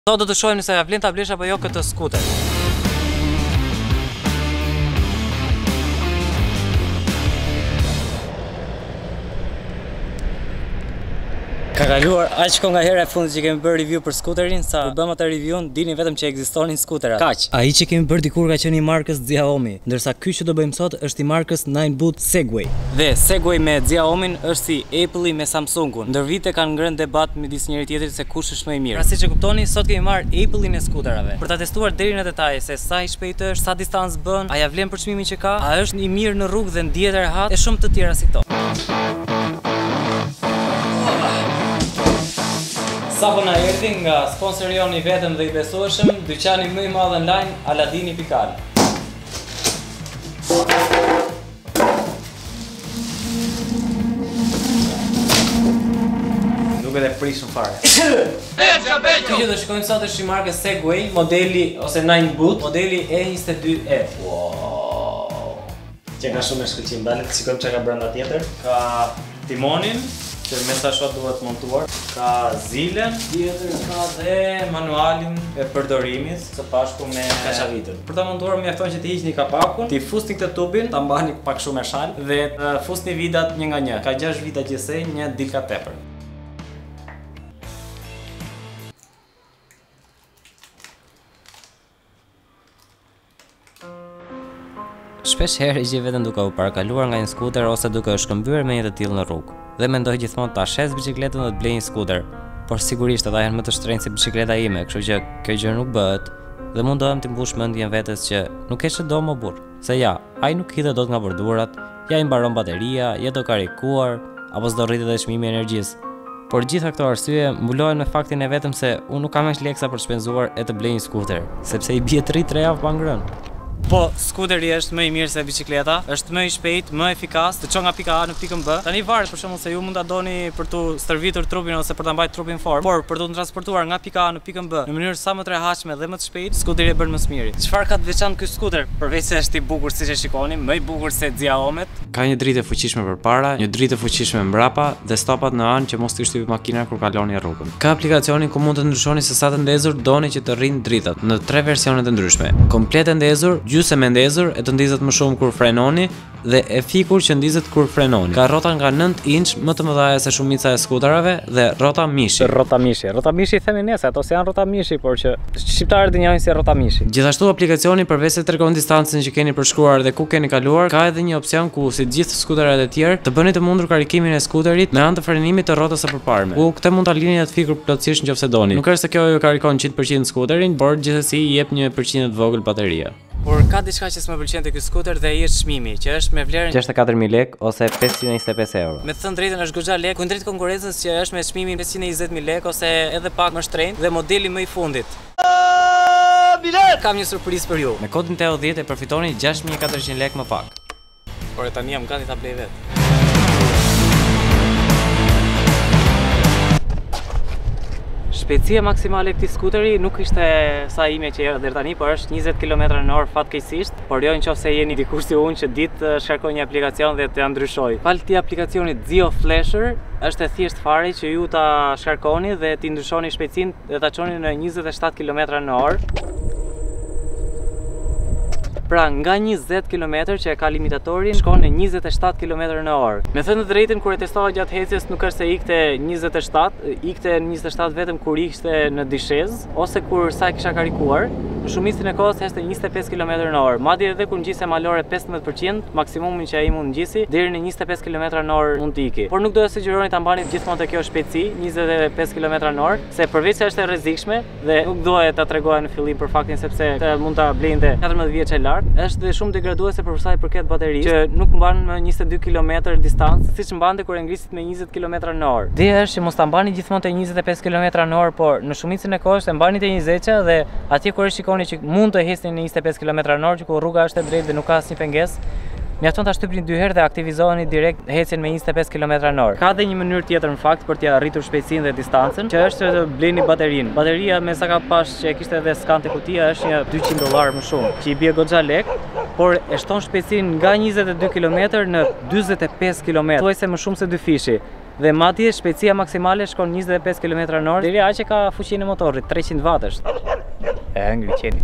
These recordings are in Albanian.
Sot do të shohim nëse ja vlen ta blesh apo jo këtë skuter. Ka kaluar aq kohë nga hera e fundit që kemi bërë review për skuterin, sa kur bëm atë review-n dini vetëm që ekzistonin skuterat. Kaq. Ai që kemi bërë dikur ka qenë i markës Xiaomi, ndërsa ky që do bëjmë sot është i markës 9boot Segway. Dhe Segway me Xiaomin është si Apple-i me Samsungun. Ndër vite kanë ngrënë debat midis njëri tjetrit se kush është më i mirë. Pra siç e kuptoni, sot kemi marrë Apple-in e skuterave për ta testuar deri në detaje se sa i shpejtë është, sa distancë bën, a ja vlen për çmimin që ka, a është i mirë në rrugë dhe ndihet e rehat, e shumë të tjera si këto. Sa po na erdhi nga sponsori jon i vetëm dhe i besueshëm, dyqani më i madh online, Aladini.al. Duket e prishur fare. Kjo që do shikojmë sot është i markës Segway, modeli ose 9boot, modeli E22e. Wow. Që nga shumë e shkëlqim, dalet të shikojmë çka ka brenda tjetër. Ka timonin që me sa shot duhet montuar, ka zilen, tjetër ka dhe manualin e përdorimit së bashku me kashavitën. Për ta montuar mjafton që të hiqni kapakun, t'i fusni këtë tubin, ta mbani pak shumë e shal dhe fusni vidat një nga një. Ka 6 vita gjithsej, një dil ka tepër. Shpesh herë i gjej veten duke u parakaluar nga një skuter ose duke u shkëmbyer me një të tillë në rrugë. Dhe mendoj gjithmonë ta shes biçikletën dhe të blej një skuter. Por sigurisht ata janë më të shtrenjtë se biçikleta ime, kështu që kjo gjë nuk bëhet. Dhe mundohem të mbush mendjen vetes që nuk e çdo më burr. Se ja, ai nuk hidhet dot nga bordurat, ja i mbaron bateria, ja do karikuar, apo s'do rritet edhe çmimi i energjisë. Por gjitha këto arsye mbulohen me faktin e vetëm se unë nuk kam as leksa për të shpenzuar e të blej një skuter, sepse i bie 3 javë pa ngrënë. Po, skuteri është më i mirë se biçikleta, është më i shpejt, më efikas, të çon nga pika A në pikën B. Tani varet për shembull se ju mund ta doni për tu stërvitur trupin ose për ta mbajtur trupin në formë, por për tu transportuar nga pika A në pikën B në mënyrë sa më të rehatshme dhe më të shpejtë, skuteri e bën më së miri. Çfarë ka të veçantë ky skuter? Përveç se është i bukur siç e shikoni, më i bukur se Xiaomi-t, ka një dritë e fuqishme përpara, një dritë e fuqishme mbrapa dhe stopat në anë që mos t'i shtypi makina kur kaloni rrugën. Ka aplikacionin ku mund të ndryshoni se sa të ndezur doni që të rrinë dritat në 3 versione të ndryshme. Komplet e ndezur, gjysmë e ndezur, e të ndizet më shumë kur frenoni dhe e fikur që ndizet kur frenoni. Ka rrota nga 9 inch më të mëdha se shumica e skuterave dhe rrota mishi. Rrota mishi themi ne se ato si janë rrota mishi, por që shqiptarët i njohin si rrota mishi. Gjithashtu aplikacioni përveç se tregon distancën që keni përshkruar dhe ku keni kaluar, ka edhe një opsion ku si gjithë skuterat e tjerë të bëni të mundur karikimin e skuterit me anë të frenimit të rrotës së përparme. Ku këtë mund ta lini atë fikur plotësisht nëse doni. Nuk është se kjo ju karikon 100% skuterin, por gjithsesi i jep një përqindje të vogël bateria. Por ka diçka që s'më pëlqen te ky skuter dhe ai është çmimi, që është me vlerën 64.000 lekë ose 525 euro. Me të thënë drejtën është goxha lekë kundrejt konkurrencës që është me çmimin 520.000 lekë ose edhe pak më shtrenjtë dhe modeli më i fundit. Kam një surprizë për ju. Me kodin TO10 e përfitoni 6400 lekë më pak. Por tani jam gati ta blej vetë. Shpejtësia maksimale e këtij skuteri nuk ishte sa ime që deri tani, por është 20 km/h fatkeqësisht, por jo nëse jeni dikush si unë që ditë shkarkoj një aplikacion dhe t'ia ndryshoj. Fal këtij aplikacioni Zio Flasher, është e thjeshtë fare që ju ta shkarkoni dhe t'i ndryshoni shpejtësinë dhe ta çoni në 27 km/h. Pra nga 20 km që e ka limitatorin, shkon në 27 km/h. Me thënë të drejtën, kur e testova gjatë ecjes nuk është se ikte 27, ikte 27 vetëm kur ishte në dishez, ose kur sa e kisha karikuar. Në shumicën e kohës ishte 25 km/h. Madje edhe kur ngjise malore 15%, maksimumin që ai mund ngjisi, deri në 25 km/h mund të iki. Por nuk do të sugjeroni ta mbani gjithmonë te kjo shpejtësi, 25 km/h, se përveç se është e rrezikshme dhe nuk doja ta tregoja në fillim për faktin sepse mund ta blejnë 14 vjeç e lartë. Është dhe shumë degraduese për sa i përket baterisë, që nuk mban më 22 km distancë, siç mbante kur e ngrisit me 20 km/h. Ideja është që mos ta mbani gjithmonë te 25 km/h, por në shumicën e kohës e mbani te 20 dhe atje kur e shikoni që mund të hesni në 25 km/h, që ku rruga është e drejtë dhe nuk ka asnjë pengesë, mjafton ta shtypni 2 herë dhe aktivizoheni direkt hecjen me 25 km/h. Ka dhe një mënyrë tjetër në fakt për t'ia arritur shpejtësinë dhe distancën, që është të bleni baterinë. Bateria me sa ka pash që kishte edhe skan te kutia është një $200 më shumë, që i bie goxha lek, por e shton shpejtësinë nga 22 km në 45 km, thuajse më shumë se 2 fishi. Dhe madje shpejtësia maksimale shkon 25 km/h deri aq që ka fuqinë e motorit, 300 watt është. Ngriqeni.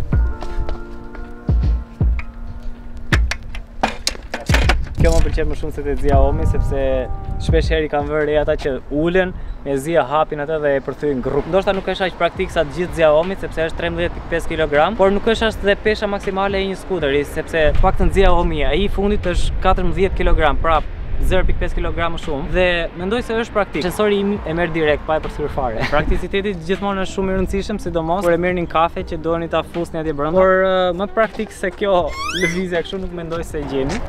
Kjo më pëlqen më shumë se te Xiaomi sepse shpesh herë kanë vënë ata që ulen me zia hapin atë dhe e përthyejnë grup. Ndoshta nuk është aq praktik sa të gjithë Xiaomi sepse është 13.5 kg, por nuk është as dhe pesha maksimale e një skuteri sepse paktën Xiaomi ai i fundit është 14 kg, prap 0.5 kg më shumë dhe mendoj se është praktik. Sensori im e merr direkt pa e përthyer fare. Prakticiteti gjithmonë është shumë i rëndësishëm, sidomos kur e merrni kafe që doani ta fusni atje brenda. Por më praktik se kjo lëvizja kështu nuk mendoj se e gjeni.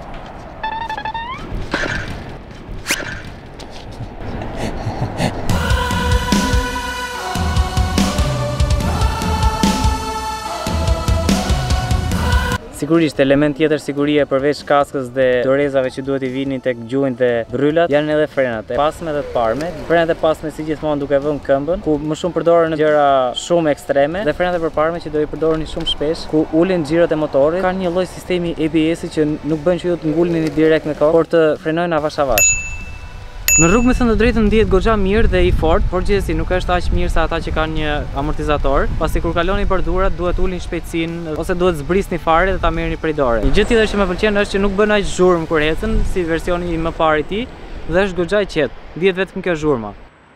Sigurisht, element tjetër sigurie përveç kaskës dhe dorezave që duhet i vinin tek gjuhën dhe bryllat janë edhe frenat e pasme dhe të parme. Frenat e pasme si gjithmonë duke vënë këmbën, ku më shumë përdoren në gjëra shumë ekstreme, dhe frenat e përparme që do i përdoreni shumë shpesh, ku ulin xhirot e motorit. Kanë një lloj sistemi ABS-i që nuk bën që ju të ngulni direkt me kohë, por të frenojnë avash avash. Në rrugë me thënë të drejtën ndihet goxha mirë dhe i fortë, por gjithsesi nuk është aq mirë sa ata që kanë një amortizator, pasi kur kaloni për durat duhet ulni shpejtësinë ose duhet zbrisni fare dhe ta merrni prej dore. Një gjë tjetër që më pëlqen është që nuk bën aq zhurmë kur ecën si versioni më parë i tij dhe është goxha i qetë. Ndihet vetëm kjo zhurma.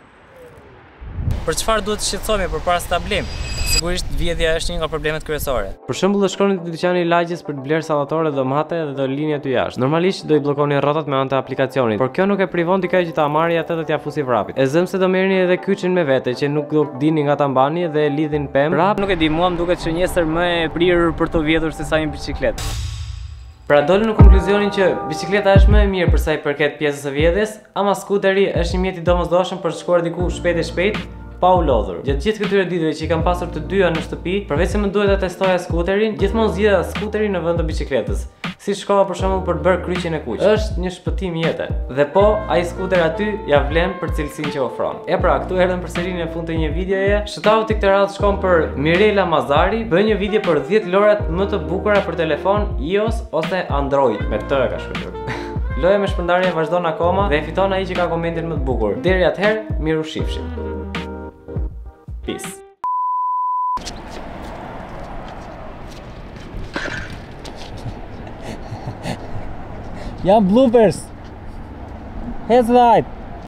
Për çfarë duhet të shqetësohemi përpara se ta blejmë? Sigurisht vjedhja është një nga problemet kryesore. Për shembull, do shkoni te dyqani i lagjes për të blerë sallatore, domate dhe do lini aty jashtë. Normalisht do i bllokoni rrotat me anë të aplikacionit, por kjo nuk e privon dikaj që ta marrë atë dhe t'ia fusi vrapit. E zëm se do merrni edhe kyçin me vete që nuk do dini nga ta mbani dhe e lidhin pemë. Prap nuk e di, mua më duket shënjestër më e prirur për të vjedhur se sa një biçikletë. Pra dolën në konkluzionin që bicikleta është më e mirë për sa i përket pjesës së vjedhjes, ama skuteri është një mjet i domosdoshëm për të shkuar diku shpejt pa u lodhur. Gjatë gjithë këtyre ditëve që i kam pasur të dyja në shtëpi, përveç se më duhet ta testoja skuterin, gjithmonë zgjidha skuterin në vend të bicikletës. Si shkova për shembull për të bërë kryqjen e kuq. Është një shpëtim jete. Dhe po, ai skuter aty ja vlen për cilësinë që ofron. E pra, këtu erdhëm përsëri në fund të një videoje. Shëtau ti këtë radhë shkon për Mirela Mazari, bën një video për 10 lorat më të bukura për telefon iOS ose Android. Me të ka shkruar. Loja me shpërndarje vazhdon akoma dhe e fiton ai që ka komentin më të bukur. Deri atëherë, miru shifshim. Peace. Jam bloopers. Heads right.